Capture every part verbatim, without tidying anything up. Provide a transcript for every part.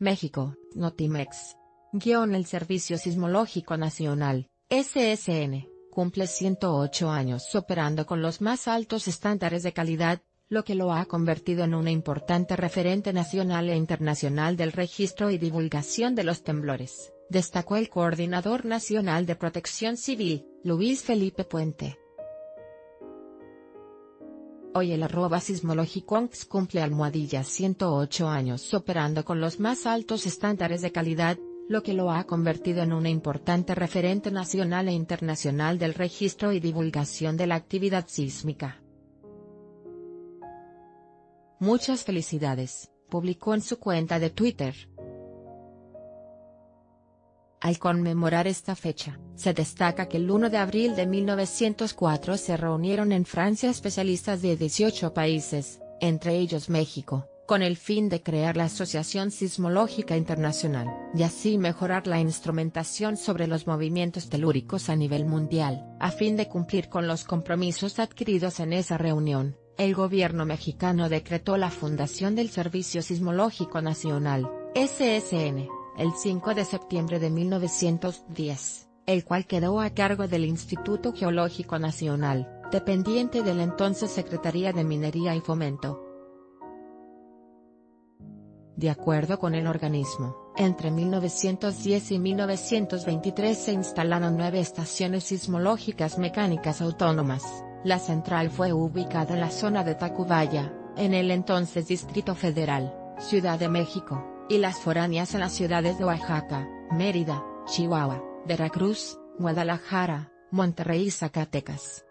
México, Notimex. Guión El Servicio Sismológico Nacional, S S N, cumple ciento ocho años operando con los más altos estándares de calidad, lo que lo ha convertido en una importante referente nacional e internacional del registro y divulgación de los temblores, destacó el Coordinador Nacional de Protección Civil, Luis Felipe Puente. Hoy el arroba sismológicoonx cumple almohadilla ciento ocho años operando con los más altos estándares de calidad, lo que lo ha convertido en una importante referente nacional e internacional del registro y divulgación de la actividad sísmica. Muchas felicidades, publicó en su cuenta de Twitter. Al conmemorar esta fecha, se destaca que el uno de abril de mil novecientos cuatro se reunieron en Francia especialistas de dieciocho países, entre ellos México, con el fin de crear la Asociación Sismológica Internacional, y así mejorar la instrumentación sobre los movimientos telúricos a nivel mundial. A fin de cumplir con los compromisos adquiridos en esa reunión, el gobierno mexicano decretó la fundación del Servicio Sismológico Nacional, S S N, el cinco de septiembre de mil novecientos diez, el cual quedó a cargo del Instituto Geológico Nacional, dependiente de la entonces Secretaría de Minería y Fomento. De acuerdo con el organismo, entre mil novecientos diez y mil novecientos veintitrés se instalaron nueve estaciones sismológicas mecánicas autónomas. La central fue ubicada en la zona de Tacubaya, en el entonces Distrito Federal, Ciudad de México, y las foráneas en las ciudades de Oaxaca, Mérida, Chihuahua, Veracruz, Guadalajara, Monterrey y Zacatecas.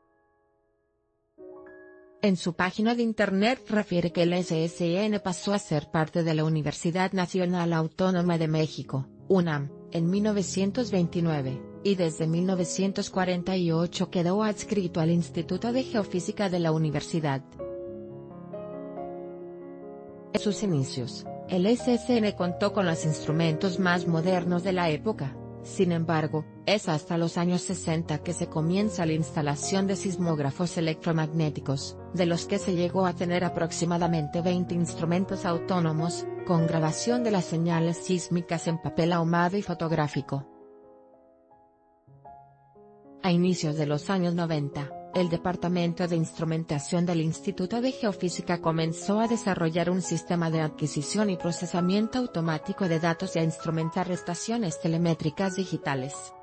En su página de internet refiere que el S S N pasó a ser parte de la Universidad Nacional Autónoma de México, UNAM, en mil novecientos veintinueve, y desde mil novecientos cuarenta y ocho quedó adscrito al Instituto de Geofísica de la universidad. En sus inicios, el S S N contó con los instrumentos más modernos de la época. Sin embargo, es hasta los años sesenta que se comienza la instalación de sismógrafos electromagnéticos, de los que se llegó a tener aproximadamente veinte instrumentos autónomos, con grabación de las señales sísmicas en papel ahumado y fotográfico. A inicios de los años noventa, el Departamento de Instrumentación del Instituto de Geofísica comenzó a desarrollar un sistema de adquisición y procesamiento automático de datos y a instrumentar estaciones telemétricas digitales.